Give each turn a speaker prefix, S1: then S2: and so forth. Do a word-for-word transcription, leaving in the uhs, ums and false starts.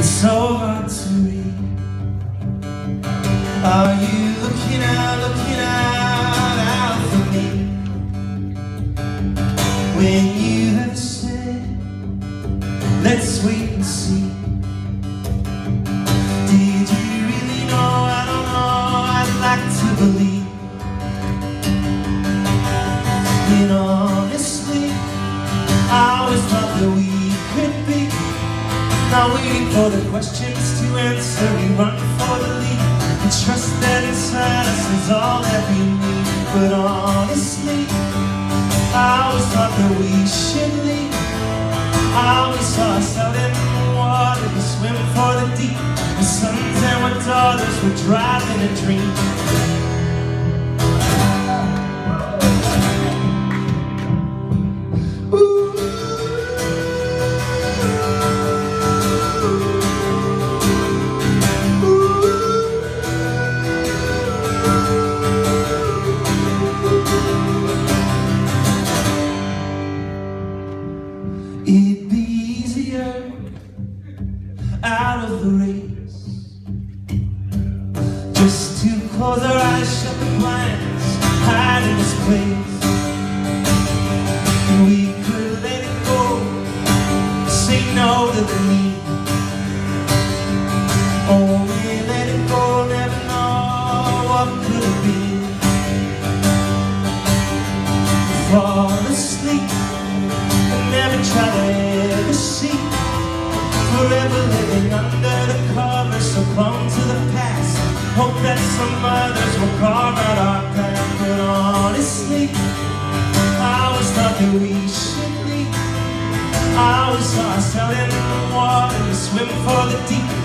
S1: It's so hard to read. Are you looking out, looking out, out for me? When you have said, let's wait and see. Did you really know? I don't know, I'd like to believe. And honestly, I always thought that we could be. Not waiting for the questions to answer, we run for the lead. And trust that inside us is all that we need. But honestly, I always thought that we should leave. I always saw us out in the water, we swim for the deep. Our sons and our daughters were driving a dream. It'd be easier out of the race, just to close our eyes, shut the blinds, hide in this place. And we could let it go, say no to the need. Only let it go, never know what could have been. Fall asleep, never try to ever see. Forever living under the covers, so clung to the past. Hope that some others will carve out our path. But honestly, I always thought that we should leave. I always saw us out in the water, we swim for the deep.